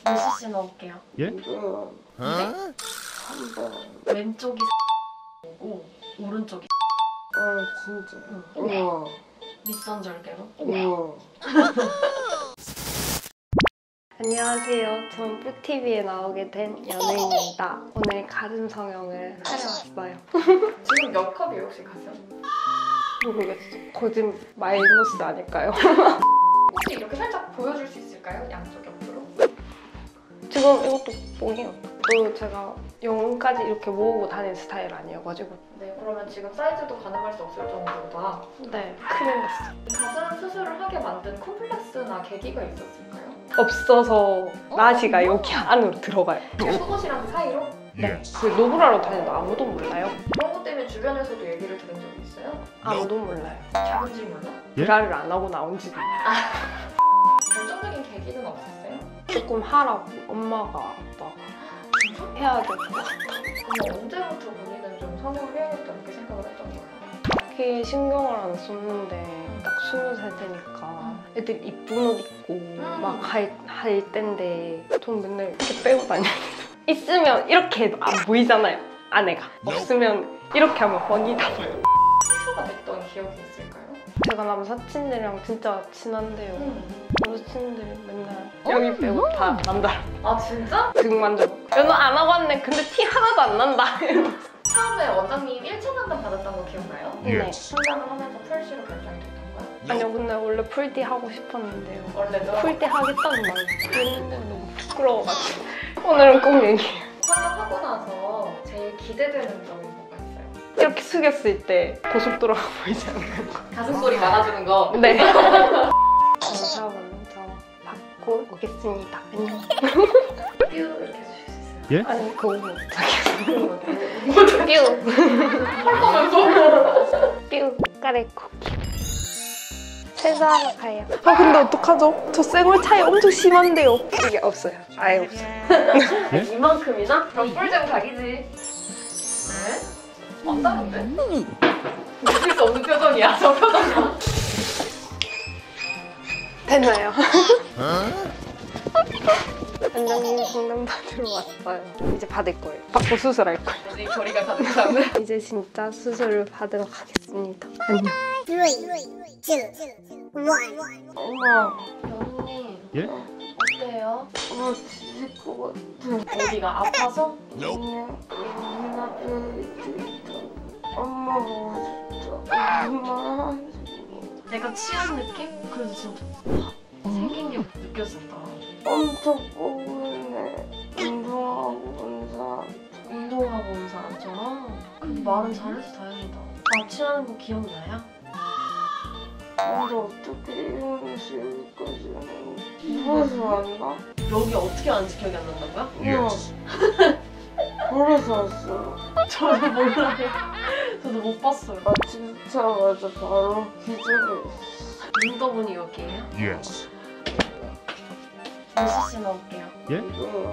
글씨 넣을게요. 예? 200원. 200? 300원. 왼쪽이 고 오른쪽이 진짜. 응. 우와. 밑선 절개로. 우와. 안녕하세요. 전 뿔TV에 나오게 된 연우입니다. 오늘 가슴 성형을 하러 왔어요. 지금 몇 컵이에요 혹시 가슴? 모르겠어. 거짓 마이너스 아닐까요? 혹시 이렇게 살짝 보여줄 수 있을까요? 양쪽 옆으로. 지금 이것도 뽕이에요. 또 제가 영혼까지 이렇게 모으고 다니는 스타일 아니어가지고. 네, 그러면 지금 사이즈도 가늠할 수 없을 정도다. 네, 큰일 났어. 가슴 수술을 하게 만든 콤플렉스나 계기가 있었을까요? 없어서 나시가 여기 안으로 들어가요. 속옷이랑 사이로? 네. 그 노브라로 다니는 아무도 몰라요. 그런 것 때문에 주변에서도 얘기를 들은 적이 있어요? 아무도 몰라요. 작은 질문은? 예? 브라를 안 하고 나온 지도. 결정적인 계기는 없었어요? 조금 하라고 엄마가 아빠가 해야 될 것 같아. 그럼 언제부터 본인은 좀 성형을 해야겠다 이렇게 생각을 했던 거예요? 딱히 신경을 안 썼는데 딱 20살 되니까 애들 이쁜 옷 입고 막 할 때인데 전 맨날 이렇게 빼고 다녀요. 있으면 이렇게 해도 안 보이잖아요, 아내가. 없으면 이렇게 하면 훤히 다 보여요. 상처가 됐던 기억이 있을까요? 제가 남사친들이랑 진짜 친한데요. 남사친들이 맨날 여기 빼고 다 남자랑 아 진짜? 등 만져보고 연호 안 하고 왔네. 근데 티 하나도 안 난다. 처음에 원장님 1차 상담 받았던 거 기억나요? 네. 상담을 하면서 풀시로 결정이 됐던 거야? 아니요, 근데 원래 풀티 하고 싶었는데요. 원래도? 풀티 하겠다는 말 했는데 너무 부끄러워가지고 오늘은 꼭 얘기해요. 상담하고 나서 제일 기대되는 점이 뭐가 있어요? 이렇게 숙였을 때 고속도로가 보이지 않는 거. 가슴소리 많아지는 거? 네. 샤워 먼저 받고 오겠습니다. 안녕. 뾰 이렇게 해주실 수 있어요? 예? 아니 그거 못하겠어요. 뾰! 할 거면서? 뾰 까레 쿠키. 세수하러 가요. 아 근데 어떡하죠? 저 쌩얼 차이 엄청 심한데요. 이게 없어요. 아예 없어요. 예? 이만큼이나? 벽불쟁 각이지. 네? 안 다른데? 믿을 수 없는 표정이야, 저 표정. 됐나요? 원장님 상담 받으러 왔어요. 이제 받을 거예요. 받고 수술할 거예요. 왠지 거리가 가득한. 이제 진짜 수술을 받으러 가겠습니다. 안녕. 3, 2, 1. 엄마. 연우님, 예? 어때요? 엄마 뒤질 것 같아. 어디가 아파서? 그냥 엄마 엄마 보고 싶다. 엄마. 내가 취한 느낌? 그래서 진짜 생긴 게 느껴진다. 엄청 뽀근해. 운동하고 온 사람. 운동하고 온 사람처럼? 근데 말은 잘해서 다행이다. 나 취하는 거 기억나요? 근데 어떻게 이런 식으로까지는 입어서 왔나? 여기 어떻게 왔는지 기억이 안 난다고요? 우와. 걸어서 왔어. 저도 몰라요. 저도 못 봤어요. 아침 자마자 바로 기절을 했어. 눈떠보니 여기에요? Yes. 글씨 넣을게요. 예? 이거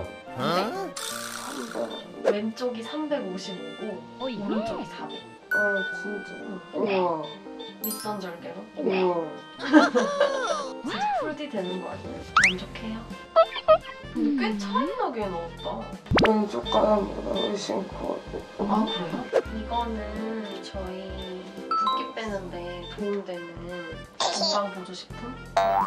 300원. 왼쪽이 355고 오른쪽이 400. 진짜. 우와. 밑선 절개로. 우와. 진짜 풀디 되는 거 아니에요? 만족해요? 근데 꽤 차이 나게 넣었다. 왼쪽 가슴보다 훨씬 커. 아 그래요? 이거는 저희 붓기 빼는데 도움되는 건강 보조식품?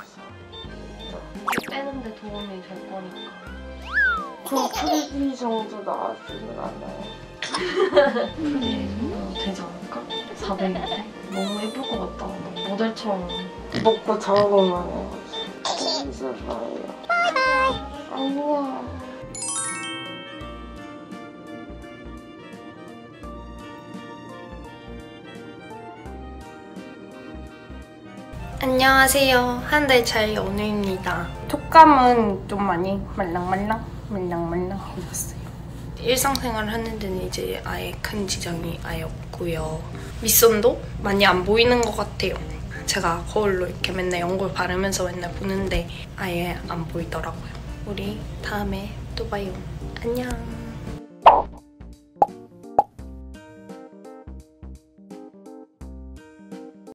붓기 빼는데 도움이 될 거니까. 그럼 프리비 정도 나와주면 안 나요? 풀디 정도 되지 않을까? 400인데? 너무 예쁠 것 같다. 모델처럼. 먹고 작업만 해가지고. 진짜 봐요. 아니야. 안녕하세요. 한 달 차이 연우입니다. 촉감은 좀 많이 말랑말랑해졌어요. 일상생활을 하는 데는 이제 아예 큰 지장이 아예 없고요. 밑선도 많이 안 보이는 것 같아요. 제가 거울로 이렇게 맨날 연골 바르면서 맨날 보는데 아예 안 보이더라고요. 우리 다음에 또 봐요. 안녕.